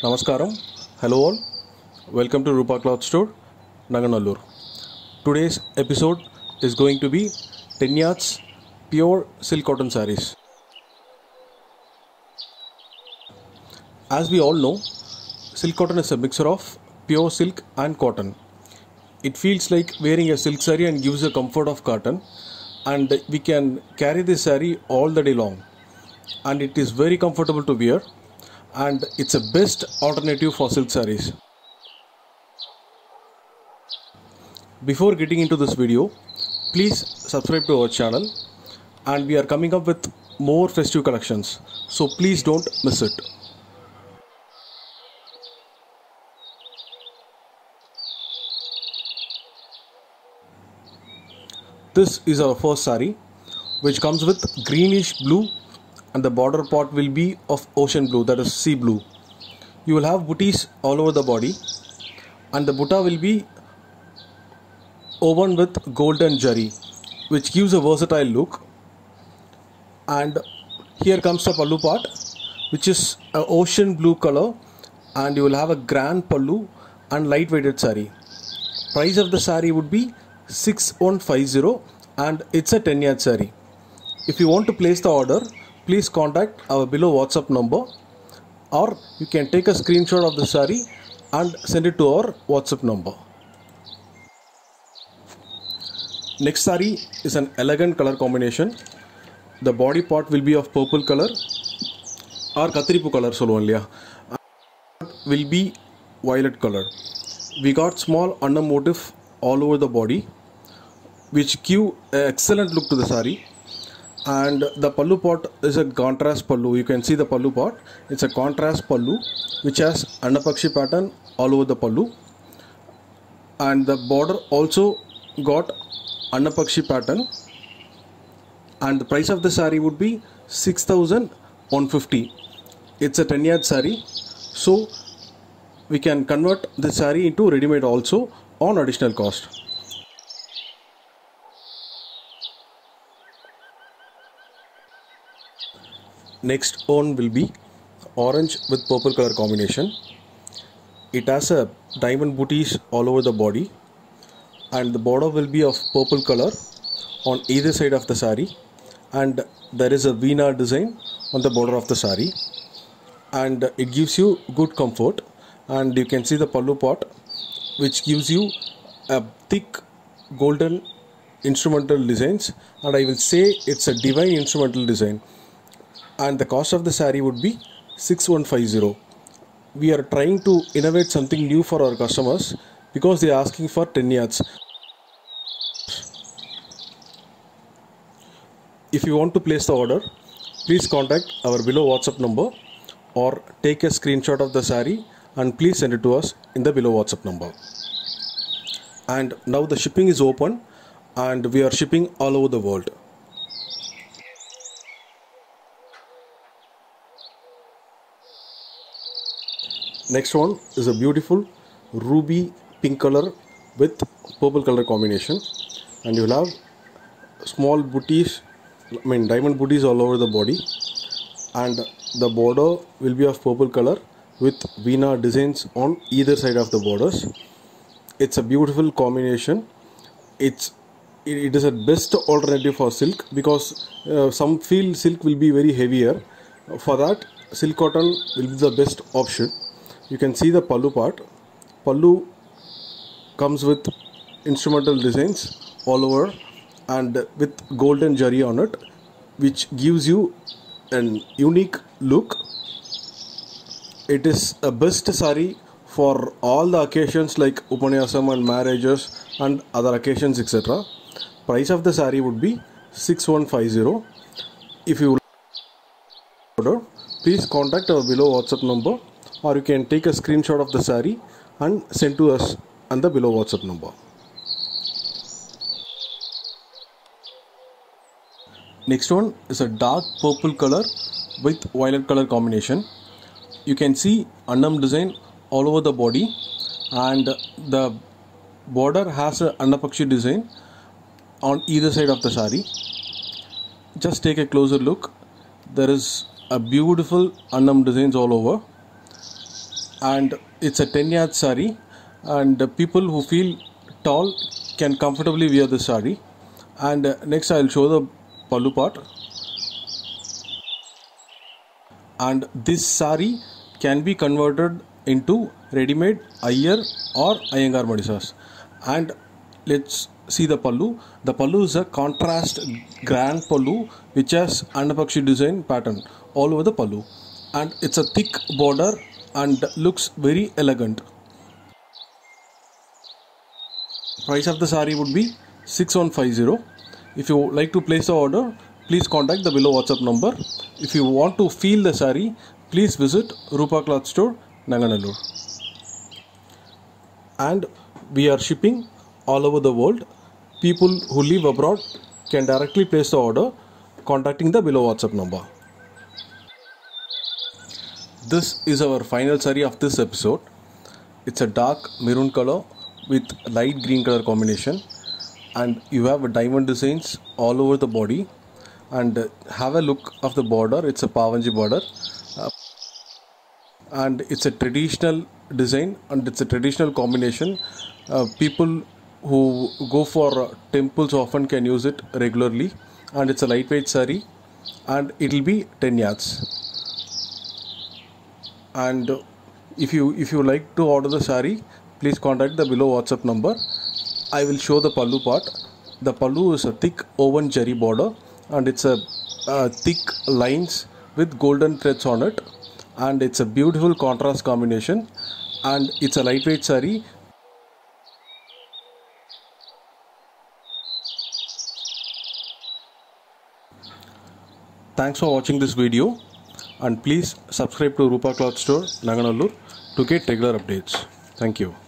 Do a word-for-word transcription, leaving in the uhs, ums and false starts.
Namaskaram, hello all, welcome to Rupa Cloth Store, Naganallur. Today's episode is going to be ten yards pure silk cotton sarees. As we all know, silk cotton is a mixture of pure silk and cotton. It feels like wearing a silk saree and gives the comfort of cotton, and we can carry this saree all the day long, and it is very comfortable to wear, and it's a best alternative for silk sarees. Before getting into this video, please subscribe to our channel, and we are coming up with more festive collections, so please don't miss it. This is our first saree, which comes with greenish blue, and the border part will be of ocean blue, that is sea blue. You will have booties all over the body, and the butta will be woven with golden jari, which gives a versatile look. And here comes the pallu part, which is an ocean blue color, and you will have a grand pallu and light weighted saree. Price of the saree would be six one five zero, and it's a ten yard saree. If you want to place the order, please contact our below WhatsApp number, or you can take a screenshot of the saree and send it to our WhatsApp number. Next saree is an elegant color combination. The body part will be of purple color or kathiripu color solluvan, will be violet color. We got small annam motif all over the body, which give an excellent look to the saree. And the pallu part is a contrast pallu. You can see the pallu part. It's a contrast pallu which has Annapakshi pattern all over the pallu, and the border also got Annapakshi pattern. And the price of the saree would be six thousand one hundred fifty. It's a ten yard saree, so we can convert the saree into ready-made also on additional cost. Next one will be orange with purple color combination. It has a diamond booties all over the body, and the border will be of purple color on either side of the saree, and there is a Veena design on the border of the saree, and it gives you good comfort. And you can see the pallu part, which gives you a thick golden instrumental designs, and I will say it's a divine instrumental design. And the cost of the saree would be six one five zero. We are trying to innovate something new for our customers because they are asking for ten yards. If you want to place the order, please contact our below WhatsApp number, or take a screenshot of the saree and please send it to us in the below WhatsApp number. And now the shipping is open, and we are shipping all over the world. Next one is a beautiful ruby pink color with purple color combination, and you will have small booties, I mean diamond booties all over the body, and the border will be of purple color with Veena designs on either side of the borders. It's a beautiful combination. It's it is a best alternative for silk, because uh, some feel silk will be very heavier. For that, silk cotton will be the best option. You can see the pallu part. Pallu comes with instrumental designs all over and with golden jari on it, which gives you an unique look. It is a best saree for all the occasions like Upanyasam and marriages and other occasions, et cetera. Price of the saree would be six one five zero. If you order, please contact our below WhatsApp number, or you can take a screenshot of the saree and send to us on the below WhatsApp number. Next one is a dark purple color with violet color combination. You can see Annam design all over the body, and the border has a Annapakshi design on either side of the saree. Just take a closer look. There is a beautiful Annam designs all over. and it's a ten yard sari, and uh, people who feel tall can comfortably wear the sari. And uh, next I'll show the pallu part. And this sari can be converted into ready-made Iyer or Iyengar Madisas. And let's see the pallu. The pallu is a contrast grand pallu which has Annapakshi design pattern all over the pallu, and it's a thick border and looks very elegant. Price of the sari would be six one five zero. If you like to place the order, please contact the below WhatsApp number. If you want to feel the sari, please visit Rupa Cloth Store, Nanganallur. And we are shipping all over the world. People who live abroad can directly place the order contacting the below WhatsApp number. This is our final sari of this episode. It's a dark maroon color with light green color combination, and you have diamond designs all over the body. And uh, have a look of the border. It's a Pavanji border, uh, and it's a traditional design and it's a traditional combination. Uh, people who go for uh, temples often can use it regularly, and it's a lightweight sari, and it will be ten yards. And uh, if you if you like to order the sari, please contact the below WhatsApp number. I will show the pallu part. The pallu is a thick woven jari border, and it's a uh, thick lines with golden threads on it, and it's a beautiful contrast combination, and it's a lightweight sari. Thanks for watching this video, and please subscribe to Rupa Cloth Store, Nanganallur to get regular updates. Thank you.